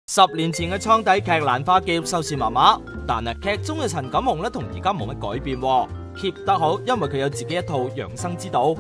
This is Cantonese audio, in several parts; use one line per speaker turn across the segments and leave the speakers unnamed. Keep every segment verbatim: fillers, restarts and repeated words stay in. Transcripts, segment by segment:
十年前嘅倉底劇《蘭花記》收視麻麻，但係劇中嘅陳錦鴻咧同而家冇乜改變，keep 得好，因為佢有自己一套養生之道。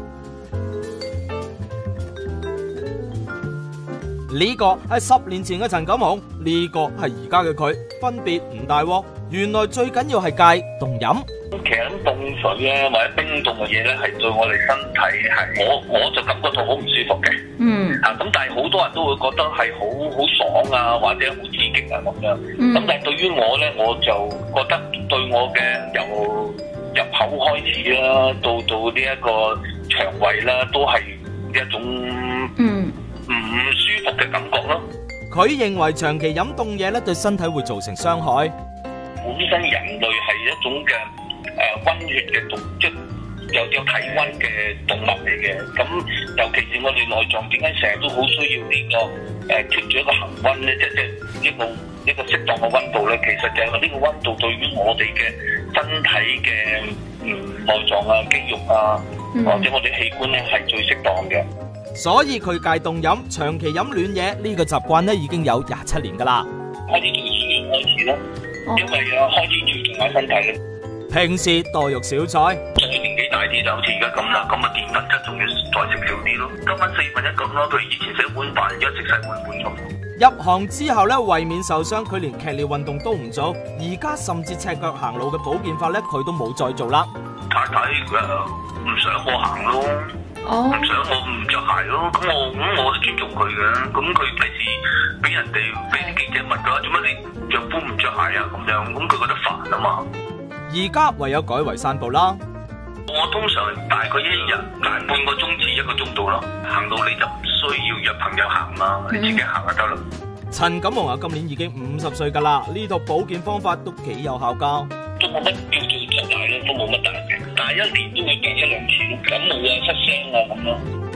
呢個係十年前嘅陳錦鴻，呢個係而家嘅佢，分別唔大喎。原來最緊要係戒凍飲。
其實咁凍水咧，或者冰凍嘅嘢咧，係對我哋身體係我我就感覺到好唔舒服嘅。嗯。啊，咁但係好多人都會覺得係好好爽啊，或者好刺激啊咁樣。嗯。咁但係對於我咧，我就覺得對我嘅由入口開始啦，到到呢一個腸胃啦，都係一種嗯唔舒服嘅感覺咯。
佢認為長期飲凍嘢咧，對身體會造成傷害。
本身人類係一種嘅誒溫血嘅動，即係有有體溫嘅動物嚟嘅。咁尤其是我哋內臟點解成日都好需要呢個誒 keep 住一個恆溫咧？即係即係一個一個適當嘅溫度咧。其實就係話呢個溫度對於我哋嘅身體嘅嗯內臟啊、肌肉啊，或者我哋器官咧係最適當嘅。
所以佢戒凍飲，長期飲暖嘢呢個習慣咧已經有廿七年噶啦。
開始讀書開始咯。因為啊，開始注重下身體咧。
平時多肉少菜。
隨住年紀大啲就好似而家咁啦，咁啊澱粉質仲要再食少啲咯。今晚四分一咁咯，譬如以前食一碗飯，而家食細碗碗咁。
入行之後咧，為免受傷，佢連劇烈運動都唔做，而家甚至赤腳行路嘅保健法咧，佢都冇再做啦。
太太誒唔想我行咯，唔、oh. 想我唔着鞋咯，咁我咁我尊重佢嘅，咁佢第時俾人哋俾啲記者問佢話，做乜你丈夫唔着鞋啊咁樣，咁佢覺得煩啊嘛。
而家唯有改為散步啦。
我通常大概一日大半個鐘至一個鐘度咯，行到你就唔需要約朋友行啦，你自己行就得啦。
陳錦鴻啊，今年已經五十歲噶啦，呢套保健方法都幾有效噶。
都冇乜叫做出大咧，都冇乜大嘅，但係一年都會病一兩次，感冒啊、出聲啊咁咯。